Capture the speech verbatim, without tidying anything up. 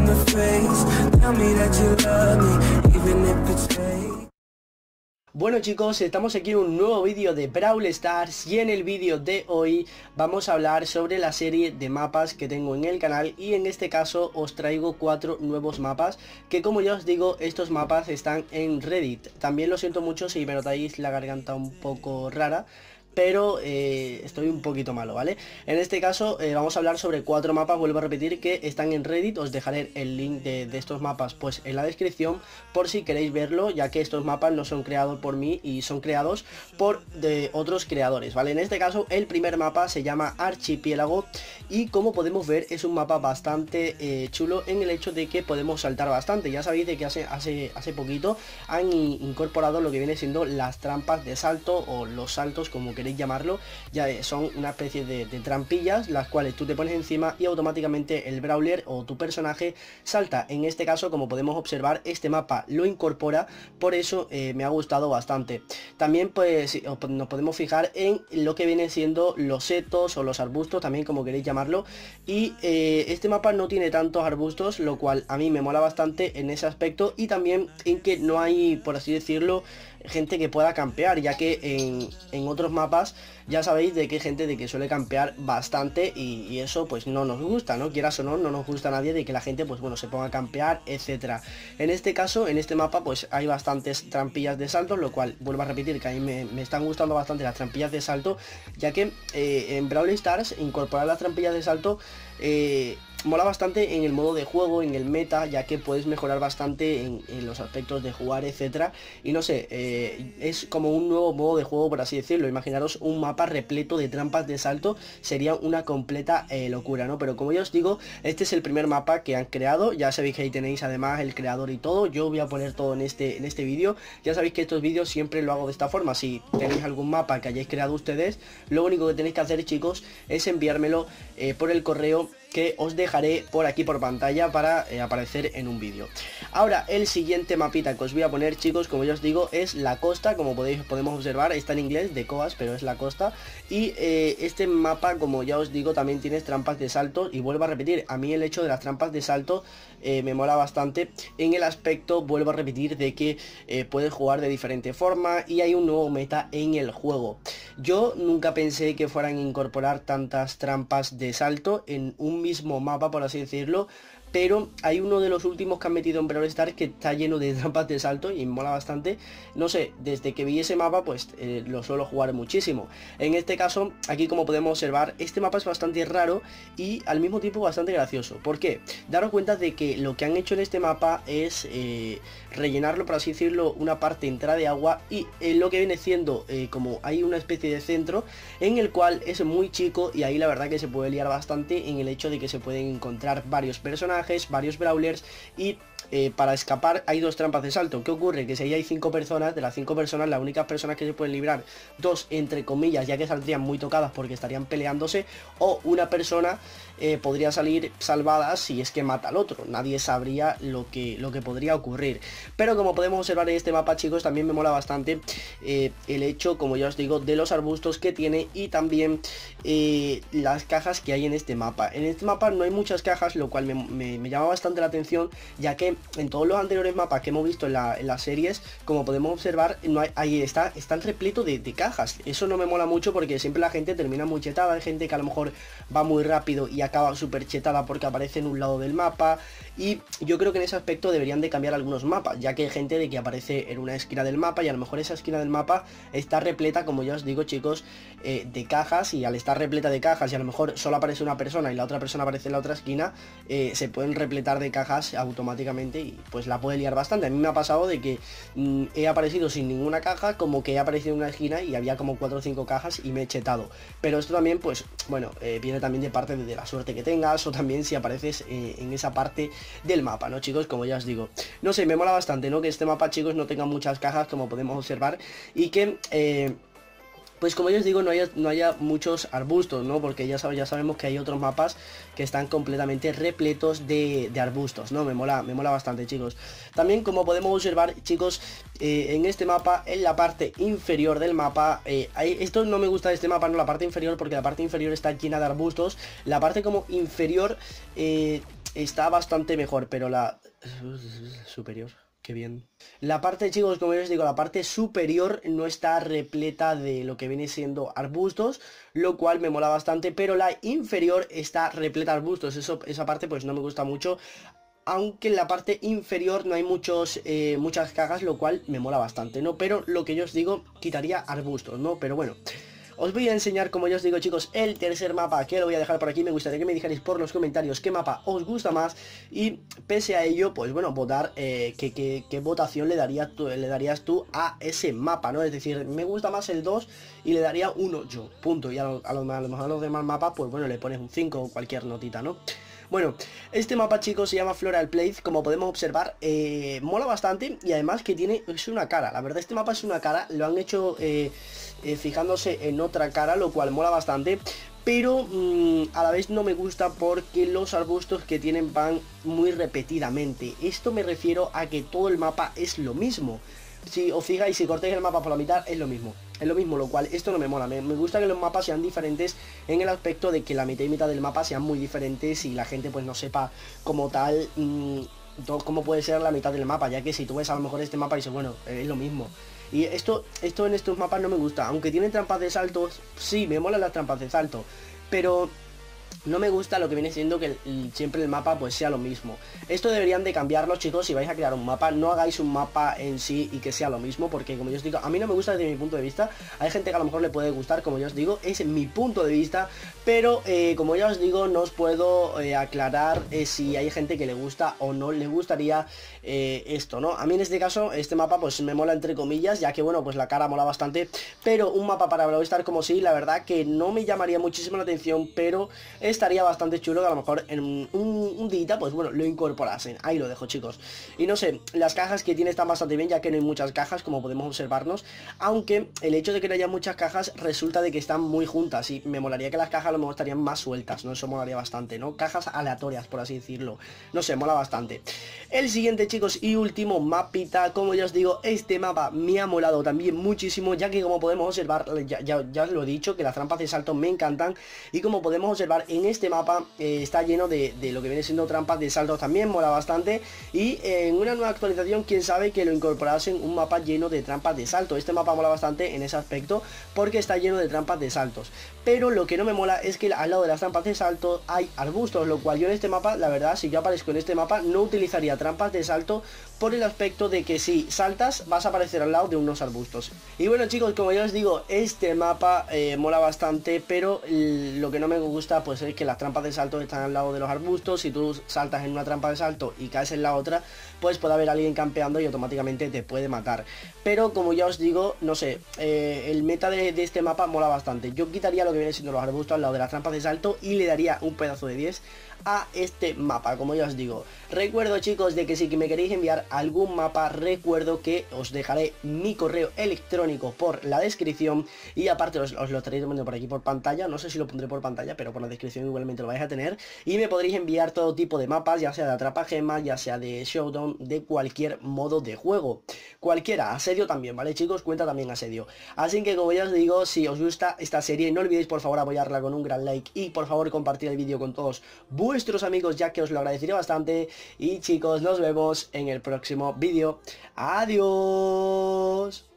in the face. Tell me that you love me, even if it's fake. Bueno chicos, estamos aquí en un nuevo vídeo de Brawl Stars y en el vídeo de hoy vamos a hablar sobre la serie de mapas que tengo en el canal y en este caso os traigo cuatro nuevos mapas que, como ya os digo, estos mapas están en Reddit. También lo siento mucho si me notáis la garganta un poco rara, pero eh, estoy un poquito malo, ¿vale? En este caso eh, vamos a hablar sobre cuatro mapas, vuelvo a repetir, que están en Reddit. Os dejaré el link de, de estos mapas pues en la descripción por si queréis verlo, ya que estos mapas no son creados por mí y son creados por de otros creadores, ¿vale? En este caso el primer mapa se llama Archipiélago y, como podemos ver, es un mapa bastante eh, chulo en el hecho de que podemos saltar bastante. Ya sabéis de que hace, hace, hace poquito han incorporado lo que viene siendo las trampas de salto o los saltos, como que llamarlo. Ya son una especie de, de trampillas las cuales tú te pones encima y automáticamente el brawler o tu personaje salta. En este caso, como podemos observar, este mapa lo incorpora, por eso eh, me ha gustado bastante. También pues nos podemos fijar en lo que viene siendo los setos o los arbustos, también como queréis llamarlo, y eh, este mapa no tiene tantos arbustos, lo cual a mí me mola bastante en ese aspecto, y también en que no hay, por así decirlo, gente que pueda campear, ya que en, en otros mapas ya sabéis de que hay gente de que suele campear bastante y, y eso pues no nos gusta, ¿no? Quieras o no, no nos gusta a nadie de que la gente pues bueno se ponga a campear, etcétera. En este caso, en este mapa pues hay bastantes trampillas de salto, lo cual vuelvo a repetir que a mí me, me están gustando bastante las trampillas de salto, ya que eh, en Brawl Stars incorporar las trampillas de salto eh, mola bastante en el modo de juego, en el meta, ya que puedes mejorar bastante en, en los aspectos de jugar, etcétera. Y no sé, eh, es como un nuevo modo de juego, por así decirlo. Imaginaros un mapa repleto de trampas de salto, sería una completa eh, locura, ¿no? Pero como ya os digo, este es el primer mapa que han creado. Ya sabéis que ahí tenéis además el creador y todo. Yo voy a poner todo en este, en este vídeo. Ya sabéis que estos vídeos siempre lo hago de esta forma. Si tenéis algún mapa que hayáis creado ustedes, lo único que tenéis que hacer, chicos, es enviármelo eh, por el correo que os dejaré por aquí por pantalla para eh, aparecer en un vídeo. Ahora, el siguiente mapita que os voy a poner, chicos, como ya os digo, es la costa. Como podéis, podemos observar, está en inglés, de Coas, pero es la costa. Y eh, este mapa, como ya os digo, también tiene trampas de salto. Y vuelvo a repetir, a mí el hecho de las trampas de salto eh, me mola bastante. En el aspecto, vuelvo a repetir, de que eh, puedes jugar de diferente forma y hay un nuevo meta en el juego. Yo nunca pensé que fueran a incorporar tantas trampas de salto en un mismo mapa, por así decirlo, pero hay uno de los últimos que han metido en Brawl Stars que está lleno de trampas de salto y mola bastante. No sé, desde que vi ese mapa pues eh, lo suelo jugar muchísimo. En este caso, aquí como podemos observar, este mapa es bastante raro y al mismo tiempo bastante gracioso. ¿Por qué? Daros cuenta de que lo que han hecho en este mapa es eh, rellenarlo, por así decirlo, una parte entera de agua, y eh, lo que viene siendo eh, como hay una especie de centro en el cual es muy chico, y ahí la verdad que se puede liar bastante en el hecho de que se pueden encontrar varios personajes, varios brawlers, y eh, para escapar hay dos trampas de salto. ¿Qué ocurre? Que si ahí hay cinco personas, de las cinco personas, las únicas personas que se pueden librar, dos entre comillas, ya que saldrían muy tocadas porque estarían peleándose, o una persona eh, podría salir salvada si es que mata al otro. Nadie sabría lo que, lo que podría ocurrir. Pero como podemos observar en este mapa, chicos, también me mola bastante eh, el hecho, como ya os digo, de los arbustos que tiene, y también eh, las cajas que hay en este mapa. En este mapa no hay muchas cajas, lo cual me, me, me llama bastante la atención, ya que en todos los anteriores mapas que hemos visto en, la, en las series, como podemos observar, no hay, ahí está, están repleto de, de cajas. Eso no me mola mucho porque siempre la gente termina muy chetada. Hay gente que a lo mejor va muy rápido y acaba súper chetada porque aparece en un lado del mapa, y yo creo que en ese aspecto deberían de cambiar algunos mapas, ya que hay gente de que aparece en una esquina del mapa y a lo mejor esa esquina del mapa está repleta, como ya os digo, chicos, eh, de cajas, y al estar repleta de cajas y a lo mejor solo aparece una persona y la otra persona aparece en la otra esquina, eh, se pueden repletar de cajas automáticamente y pues la puede liar bastante. A mí me ha pasado de que mmm, he aparecido sin ninguna caja, como que he aparecido en una esquina y había como cuatro o cinco cajas y me he chetado. Pero esto también pues bueno, eh, viene también de parte de, de la suerte que tengas, o también si apareces eh, en esa parte del mapa, ¿no, chicos? Como ya os digo, no sé, me mola bastante, ¿no? Que este mapa, chicos, no tenga muchas cajas, como podemos observar, y que eh, pues como ya os digo, no haya, no haya muchos arbustos, ¿no? Porque ya, sabe, ya sabemos que hay otros mapas que están completamente repletos de, de arbustos, ¿no? Me mola, me mola bastante, chicos. También, como podemos observar, chicos, eh, en este mapa, en la parte inferior del mapa, eh, hay, esto no me gusta de este mapa, no, la parte inferior, porque la parte inferior está llena de arbustos. La parte como inferior... Eh, está bastante mejor, pero la superior, qué bien. La parte, chicos, como yo os digo, la parte superior no está repleta de lo que viene siendo arbustos, lo cual me mola bastante, pero la inferior está repleta de arbustos. Eso, esa parte pues no me gusta mucho. Aunque en la parte inferior no hay muchos, eh, muchas cajas, lo cual me mola bastante, ¿no? Pero lo que yo os digo, quitaría arbustos, ¿no? Pero bueno, os voy a enseñar, como yo os digo, chicos, el tercer mapa, que lo voy a dejar por aquí. Me gustaría que me dijerais por los comentarios qué mapa os gusta más. Y pese a ello, pues bueno, votar eh, qué, qué, qué votación le, daría tú, le darías tú a ese mapa, ¿no? Es decir, me gusta más el dos y le daría un ocho, punto. Y a lo, a lo, a lo mejor a los demás mapas, pues bueno, le pones un cinco o cualquier notita, ¿no? Bueno, este mapa, chicos, se llama Floral Place. Como podemos observar, eh, mola bastante. Y además que tiene, es una cara. La verdad, este mapa es una cara. Lo han hecho eh, eh, fijándose en otra cara, lo cual mola bastante. Pero mmm, a la vez no me gusta porque los arbustos que tienen van muy repetidamente. Esto me refiero a que todo el mapa es lo mismo. Si os fijáis, si cortáis el mapa por la mitad, es lo mismo. Es lo mismo, lo cual esto no me mola. Me, me gusta que los mapas sean diferentes en el aspecto de que la mitad y mitad del mapa sean muy diferentes y la gente pues no sepa como tal mmm, cómo puede ser la mitad del mapa, ya que si tú ves a lo mejor este mapa y dices, bueno, es lo mismo. Y esto, esto en estos mapas no me gusta. Aunque tienen trampas de saltos, sí, me molan las trampas de salto, pero no me gusta lo que viene siendo que el, siempre el mapa pues sea lo mismo. Esto deberían de cambiarlo, chicos. Si vais a crear un mapa, no hagáis un mapa en sí y que sea lo mismo, porque como yo os digo, a mí no me gusta desde mi punto de vista. Hay gente que a lo mejor le puede gustar, como yo os digo, es mi punto de vista. Pero eh, como ya os digo, no os puedo eh, aclarar eh, si hay gente que le gusta o no le gustaría eh, esto, ¿no? A mí en este caso, este mapa pues me mola entre comillas, ya que bueno, pues la cara mola bastante. Pero un mapa para Brawl Stars como sí, la verdad que no me llamaría muchísimo la atención, pero estaría bastante chulo que a lo mejor en un, un, un día, pues bueno, lo incorporasen. Ahí lo dejo, chicos. Y no sé, las cajas que tiene están bastante bien, ya que no hay muchas cajas, como podemos observarnos. Aunque el hecho de que no haya muchas cajas resulta de que están muy juntas. Y me molaría que las cajas a lo mejor estarían más sueltas, ¿no? Eso molaría bastante, ¿no? Cajas aleatorias, por así decirlo. No sé, mola bastante. El siguiente, chicos, y último mapita. Como ya os digo, este mapa me ha molado también muchísimo, ya que como podemos observar, ya, ya, ya os lo he dicho, que las trampas de salto me encantan. Y como podemos observar, en este mapa eh, está lleno de, de lo que viene siendo trampas de saltos, también mola bastante. Y eh, en una nueva actualización, quién sabe que lo incorporasen un mapa lleno de trampas de salto. Este mapa mola bastante en ese aspecto, porque está lleno de trampas de saltos. Pero lo que no me mola es que al lado de las trampas de salto hay arbustos, lo cual yo en este mapa, la verdad, si yo aparezco en este mapa, no utilizaría trampas de salto, por el aspecto de que si saltas vas a aparecer al lado de unos arbustos. Y bueno, chicos, como ya os digo, este mapa eh, mola bastante, pero lo que no me gusta pues es que las trampas de salto están al lado de los arbustos. Si tú saltas en una trampa de salto y caes en la otra, pues puede haber alguien campeando y automáticamente te puede matar. Pero como ya os digo, no sé, eh, el meta de, de este mapa mola bastante. Yo quitaría lo que viene siendo los arbustos al lado de las trampas de salto y le daría un pedazo de diez a este mapa, como ya os digo. Recuerdo, chicos, de que si me queréis enviar algún mapa, recuerdo que os dejaré mi correo electrónico por la descripción, y aparte os, os lo estaréis poniendo por aquí por pantalla. No sé si lo pondré por pantalla, pero por la descripción igualmente lo vais a tener, y me podréis enviar todo tipo de mapas, ya sea de atrapa-gemas, ya sea de showdown, de cualquier modo de juego, cualquiera. Asedio también, ¿vale, chicos? Cuenta también asedio. Así que como ya os digo, si os gusta esta serie, no olvidéis por favor apoyarla con un gran like y por favor compartir el vídeo con todos vuestros amigos, ya que os lo agradeceré bastante. Y chicos, nos vemos en el próximo vídeo. Adiós.